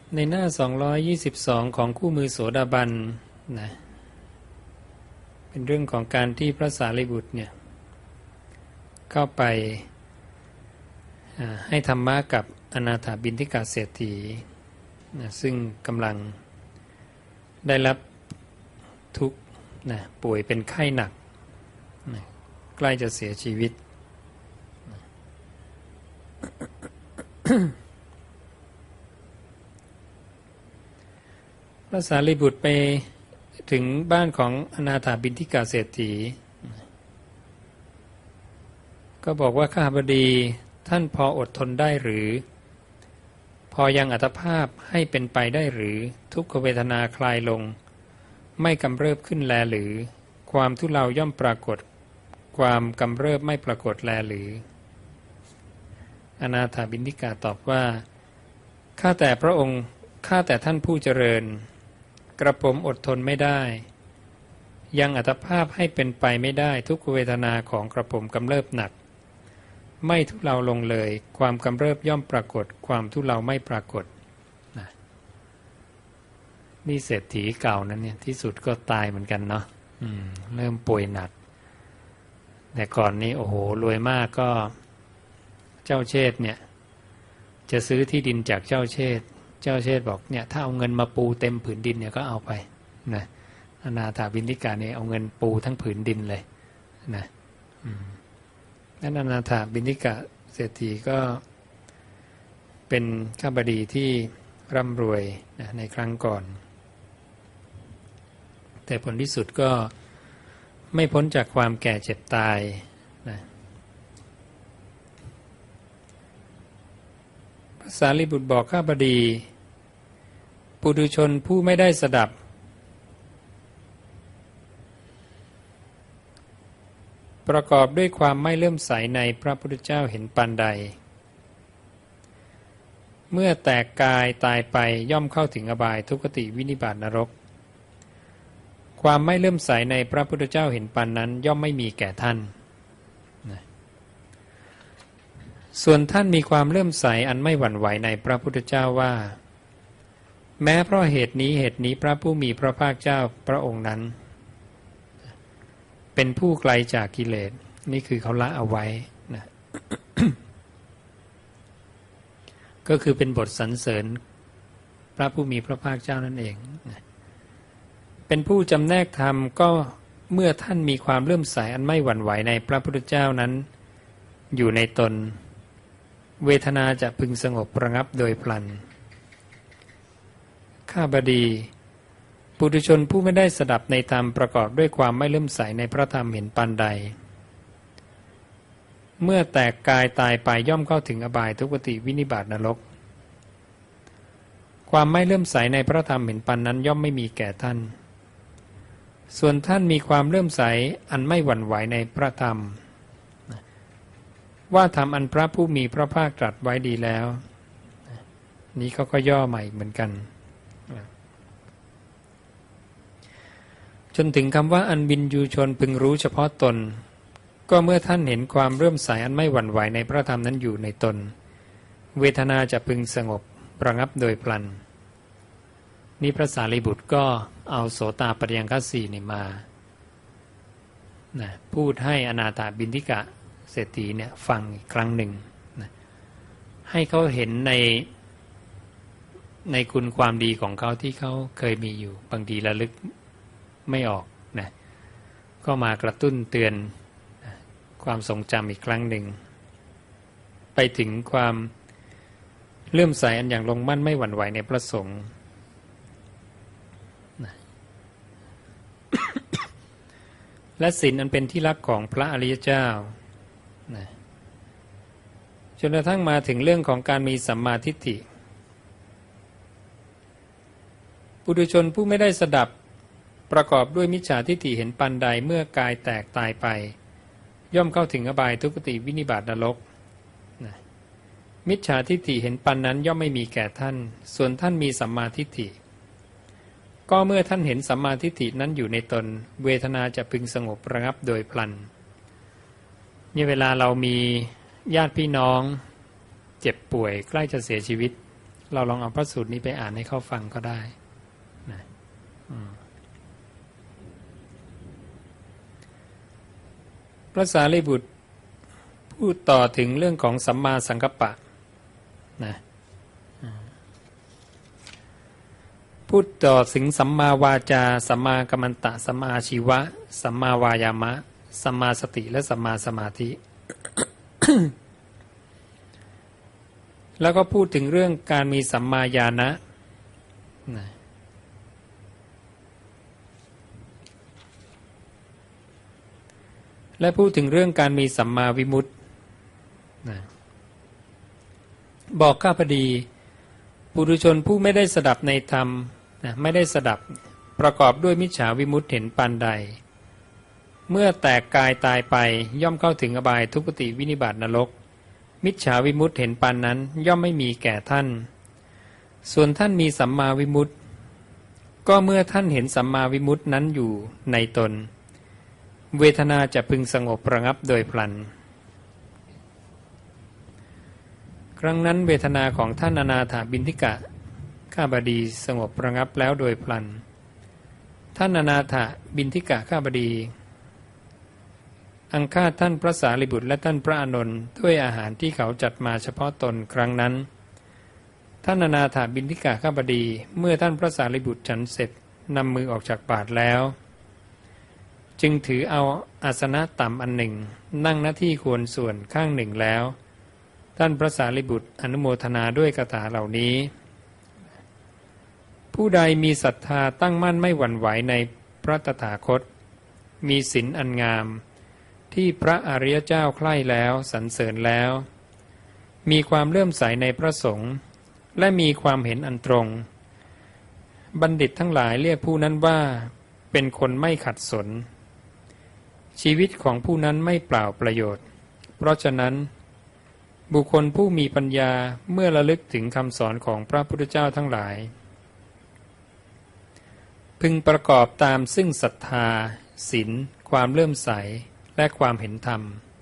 ในหน้า222ของคู่มือโสดาบันนะเป็นเรื่องของการที่พระสารีบุตรเนี่ยเข้าไปให้ธรรมะกับอนาถบิณฑิกาเศรษฐีนะซึ่งกำลังได้รับทุกข์นะป่วยเป็นไข้หนักนะใกล้จะเสียชีวิตพระสารีบุตรไปถึงบ้านของอนาถบิณฑิกาเศรษฐีก็บอกว่าข้าพดีท่านพออดทนได้หรือพอยังอัตภาพให้เป็นไปได้หรือทุกขเวทนาคลายลงไม่กำเริบขึ้นแลหรือความทุเลาย่อมปรากฏความกำเริบไม่ปรากฏแลหรืออนาถบิณฑิกาตอบว่าข้าแต่พระองค์ข้าแต่ท่านผู้เจริญกระผมอดทนไม่ได้ยังอัตภาพให้เป็นไปไม่ได้ทุกขเวทนาของกระผมกำเริบหนักไม่ทุเลาลงเลยความกำเริบย่อมปรากฏความทุเลาไม่ปรากฏนะนี่เศรษฐีเก่านั้นเนี่ยที่สุดก็ตายเหมือนกันเนาะเริ่มป่วยหนักแต่ก่อนนี้โอ้โหรวยมากก็เจ้าเชษฐ์เนี่ยจะซื้อที่ดินจากเจ้าเชษฐ์บอกเนี่ยถ้าเอาเงินมาปูเต็มผืนดินเนี่ยก็เอาไปนะอนาถบิณฑิกาเนี่ยเอาเงินปูทั้งผืนดินเลยนะนั้นอนาถบิณฑิกาเศรษฐีก็เป็นข้าบดีที่ร่ำรวยนะในครั้งก่อนแต่ผลที่สุดก็ไม่พ้นจากความแก่เจ็บตายนะพระสารีบุตรบอกข้าบดีปุถุชนผู้ไม่ได้สดับประกอบด้วยความไม่เลื่อมใสในพระพุทธเจ้าเห็นปานใดเมื่อแตกกายตายไปย่อมเข้าถึงอบายทุกขติวินิบาตนรกความไม่เลื่อมใสในพระพุทธเจ้าเห็นปานนั้นย่อมไม่มีแก่ท่านส่วนท่านมีความเลื่อมใสอันไม่หวั่นไหวในพระพุทธเจ้าว่าแม้เพราะเหตุนี้พระผู้มีพระภาคเจ้าพระองค์นั้นเป็นผู้ไกลจากกิเลสนี่คือเขาละเอาไว้นะ ก็คือเป็นบทสรรเสริญพระผู้มีพระภาคเจ้านั่นเองนะเป็นผู้จำแนกธรรมก็เมื่อท่านมีความเลื่อมใสอันไม่หวั่นไหวในพระพุทธเจ้านั้นอยู่ในตนเวทนาจะพึงสงบระงับโดยพลันข้าบดีปุถุชนผู้ไม่ได้สดับในธรรมประกอบด้วยความไม่เลื่อมใสในพระธรรมเห็นปานใดเมื่อแตกกายตายไปย่อมเข้าถึงอบายทุกขติวินิบาตนรกความไม่เลื่อมใสในพระธรรมเห็นปานนั้นย่อมไม่มีแก่ท่านส่วนท่านมีความเลื่อมใสอันไม่หวั่นไหวในพระธรรมว่าธรรมอันพระผู้มีพระภาคตรัสไว้ดีแล้วนี้เขาก็ย่อใหม่เหมือนกันจนถึงคำว่าอันวินยูชนพึงรู้เฉพาะตนก็เมื่อท่านเห็นความเริ่มใสอันไม่หวั่นไหวในพระธรรมนั้นอยู่ในตนเวทนาจะพึงสงบระงับโดยพลันนี่พระสารีบุตรก็เอาโสตาปัฏฐังคสีนี่มาพูดให้อนาถบิณฑิกะเศรษฐีเนี่ยฟังอีกครั้งหนึ่งให้เขาเห็นในคุณความดีของเขาที่เขาเคยมีอยู่บางทีระลึกไม่ออกนะก็มากระตุ้นเตือนความทรงจำอีกครั้งหนึ่งไปถึงความเลื่อมใสอันอย่างลงมั่นไม่หวั่นไหวในพระสงฆ์และศีลอันเป็นที่รักของพระอริยเจ้าจนกระทั่งมาถึงเรื่องของการมีสัมมาทิฏฐิปุถุชนผู้ไม่ได้สดับประกอบด้วยมิจฉาทิฏฐิเห็นปานใดเมื่อกายแตกตายไปย่อมเข้าถึงอบายทุกขติวินิบาตนรกมิจฉาทิฏฐิเห็นปานนั้นย่อมไม่มีแก่ท่านส่วนท่านมีสัมมาทิฏฐิก็เมื่อท่านเห็นสัมมาทิฏฐินั้นอยู่ในตนเวทนาจะพึงสงบระงับโดยพลันนี่เวลาเรามีญาติพี่น้องเจ็บป่วยใกล้จะเสียชีวิตเราลองเอาพระสูตรนี้ไปอ่านให้เขาฟังก็ได้นะพระสารีบุตรพูดต่อถึงเรื่องของสัมมาสังกัปปะนะพูดต่อถึงสัมมาวาจาสัมมากัมมันตะสัมมาอาชีวะสัมมาวายามะสัมมาสติและสัมมาสมาธิ แล้วก็พูดถึงเรื่องการมีสัมมาญาณะนะและพูดถึงเรื่องการมีสัมมาวิมุตตินะบอกข้าพอดีปุถุชนผู้ไม่ได้สดับในธรรมนะไม่ได้สดับประกอบด้วยมิจฉาวิมุตติเห็นปานใดเมื่อแตกกายตายไปย่อมเข้าถึงอบายทุกติวินิบาตนรกมิจฉาวิมุตติเห็นปานนั้นย่อมไม่มีแก่ท่านส่วนท่านมีสัมมาวิมุตติก็เมื่อท่านเห็นสัมมาวิมุตตินั้นอยู่ในตนเวทนาจะพึงสงบระงับโดยพลันครั้งนั้นเวทนาของท่านอนาถบิณฑิกะข้าบดีสงบระงับแล้วโดยพลันท่านอนาถบิณฑิกะข้าบดีอังคาท่านพระสารีบุตรและท่านพระอานนท์ด้วยอาหารที่เขาจัดมาเฉพาะตนครั้งนั้นท่านอนาถบิณฑิกะข้าบดีเมื่อท่านพระสารีบุตรฉันเสร็จนำมือออกจากบาตรแล้วจึงถือเอาอาสนะต่ำอันหนึ่งนั่งหน้าที่ควรส่วนข้างหนึ่งแล้วท่านพระสารีบุตรอนุโมทนาด้วยคาถาเหล่านี้ผู้ใดมีศรัทธาตั้งมั่นไม่หวั่นไหวในพระตถาคตมีศีลอันงามที่พระอริยเจ้าใคร่แล้วสรรเสริญแล้วมีความเลื่อมใสในพระสงฆ์และมีความเห็นอันตรงบัณฑิตทั้งหลายเรียกผู้นั้นว่าเป็นคนไม่ขัดสนชีวิตของผู้นั้นไม่เปล่าประโยชน์เพราะฉะนั้นบุคคลผู้มีปัญญาเมื่อระลึกถึงคำสอนของพระพุทธเจ้าทั้งหลายพึงประกอบตามซึ่งศรัทธาศีลความเลื่อมใสและความเห็นธรรม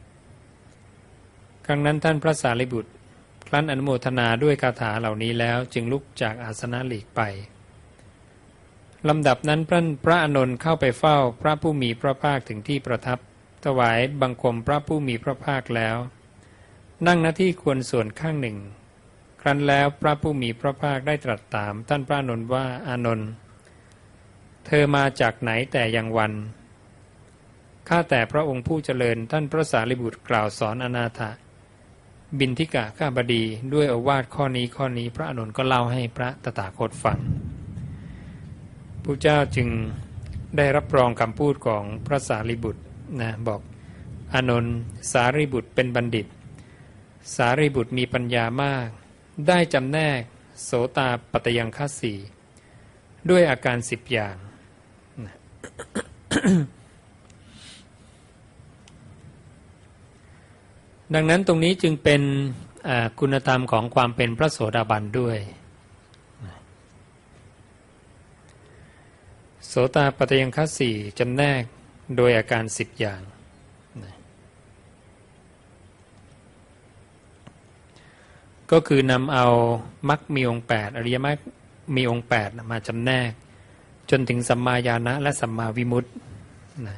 ครั้งนั้นท่านพระสารีบุตรครั้นอนุโมทนาด้วยคาถาเหล่านี้แล้วจึงลุกจากอาสนะหลีกไปลำดับนั้นพระอานนท์เข้าไปเฝ้าพระผู้มีพระภาคถึงที่ประทับถวายบังคมพระผู้มีพระภาคแล้วนั่งหน้าที่ควรส่วนข้างหนึ่งครั้นแล้วพระผู้มีพระภาคได้ตรัสถามท่านพระอานนท์ว่าอานนท์เธอมาจากไหนแต่ยังวันข้าแต่พระองค์ผู้เจริญท่านพระสารีบุตรกล่าวสอนอนาถบิณฑิกะข้าบดีด้วยโอวาทข้อนี้พระอานนท์ก็เล่าให้พระตถาคตฟังพระเจ้าจึงได้รับรองคำพูดของพระสารีบุตรนะบอกอานนท์สารีบุตรเป็นบัณฑิตสารีบุตรมีปัญญามากได้จำแนกโสตาปัตยังคัสสีด้วยอาการ10อย่างนะ ดังนั้นตรงนี้จึงเป็นคุณธรรมของความเป็นพระโสดาบันด้วยโสตาปัตยังคัสสีจำแนกโดยอาการ10อย่างก็คือนำเอามรรคมีองค์8อริยมรรคมีองค์8มาจำแนกจนถึงสัมมาญาณะและสัมมาวิมุตตินะ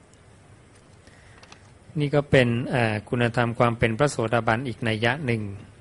นี่ก็เป็นคุณธรรมความเป็นพระโสดาบันอีกนัยยะหนึ่ง